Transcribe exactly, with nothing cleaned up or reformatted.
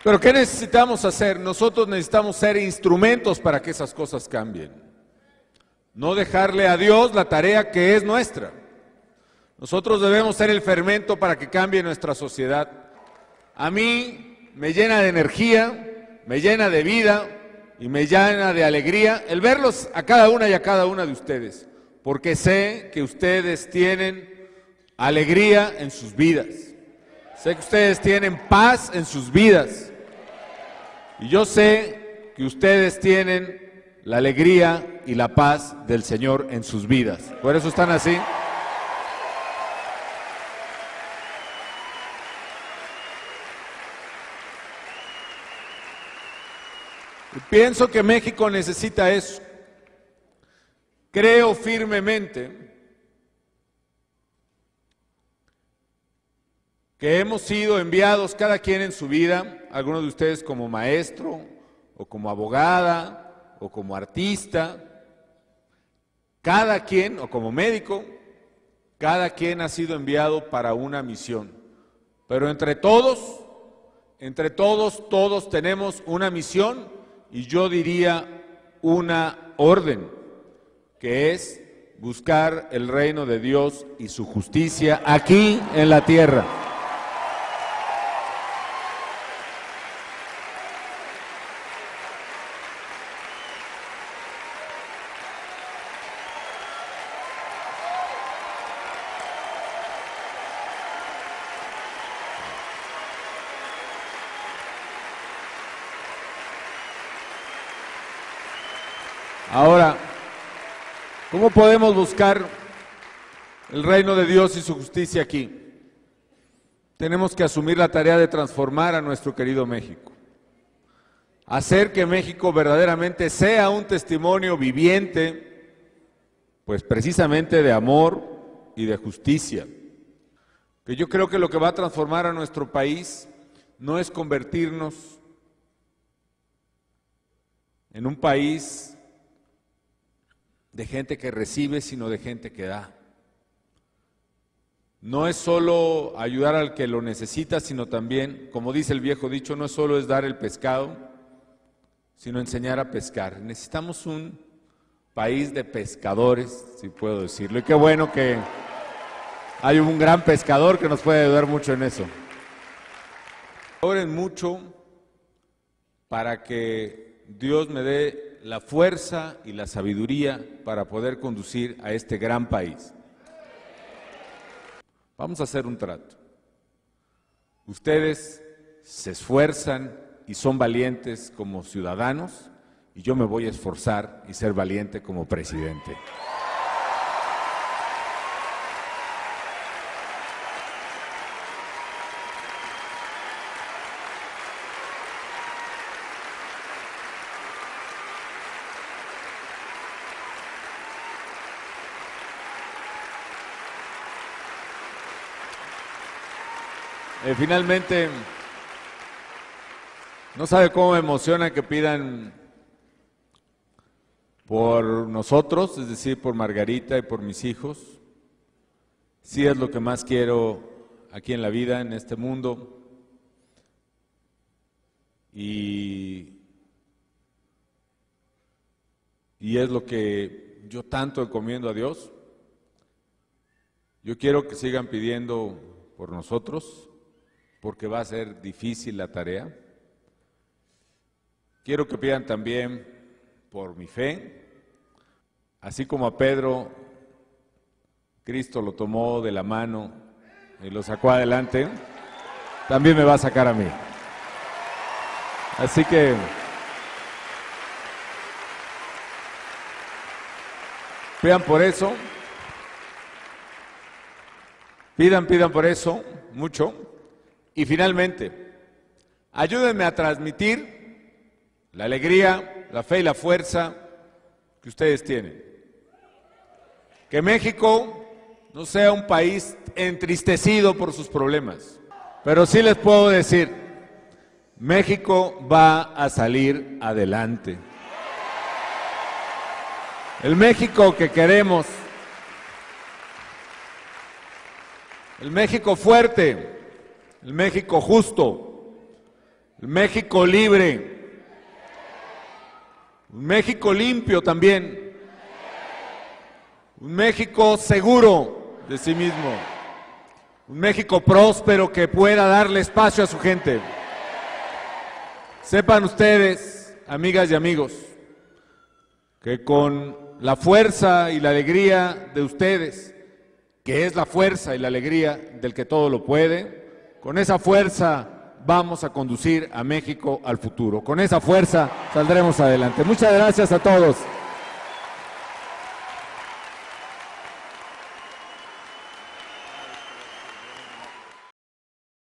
Pero ¿qué necesitamos hacer? Nosotros necesitamos ser instrumentos para que esas cosas cambien. No dejarle a Dios la tarea que es nuestra. Nosotros debemos ser el fermento para que cambie nuestra sociedad. A mí me llena de energía, me llena de vida y me llena de alegría el verlos a cada una y a cada una de ustedes, porque sé que ustedes tienen alegría en sus vidas. Sé que ustedes tienen paz en sus vidas. Y yo sé que ustedes tienen la alegría y la paz del Señor en sus vidas. Por eso están así. Y pienso que México necesita eso. Creo firmemente que hemos sido enviados cada quien en su vida, algunos de ustedes como maestro, o como abogada, o como artista, cada quien, o como médico, cada quien ha sido enviado para una misión. Pero entre todos, entre todos, todos tenemos una misión, y yo diría una orden, que es buscar el reino de Dios y su justicia aquí en la tierra. Ahora, ¿cómo podemos buscar el reino de Dios y su justicia aquí? Tenemos que asumir la tarea de transformar a nuestro querido México. Hacer que México verdaderamente sea un testimonio viviente, pues precisamente de amor y de justicia. Que yo creo que lo que va a transformar a nuestro país no es convertirnos en un país de gente que recibe, sino de gente que da. No es solo ayudar al que lo necesita, sino también, como dice el viejo dicho, no solo es dar el pescado, sino enseñar a pescar. Necesitamos un país de pescadores, si puedo decirlo, y qué bueno que hay un gran pescador que nos puede ayudar mucho en eso. Oren mucho para que Dios me dé la fuerza y la sabiduría para poder conducir a este gran país. Vamos a hacer un trato. Ustedes se esfuerzan y son valientes como ciudadanos, y yo me voy a esforzar y ser valiente como presidente. Eh, finalmente, no sabe cómo me emociona que pidan por nosotros, es decir, por Margarita y por mis hijos. Sí es lo que más quiero aquí en la vida, en este mundo. Y, y es lo que yo tanto encomiendo a Dios. Yo quiero que sigan pidiendo por nosotros, porque va a ser difícil la tarea. Quiero que pidan también por mi fe, así como a Pedro, Cristo lo tomó de la mano y lo sacó adelante, también me va a sacar a mí. Así que pidan por eso, pidan, pidan por eso, mucho. Y finalmente, ayúdenme a transmitir la alegría, la fe y la fuerza que ustedes tienen. Que México no sea un país entristecido por sus problemas, pero sí les puedo decir, México va a salir adelante. El México que queremos, el México fuerte, el México justo, México libre, un México limpio también, un México seguro de sí mismo, un México próspero que pueda darle espacio a su gente. Sepan ustedes, amigas y amigos, que con la fuerza y la alegría de ustedes, que es la fuerza y la alegría del que todo lo puede, con esa fuerza vamos a conducir a México al futuro. Con esa fuerza saldremos adelante. Muchas gracias a todos.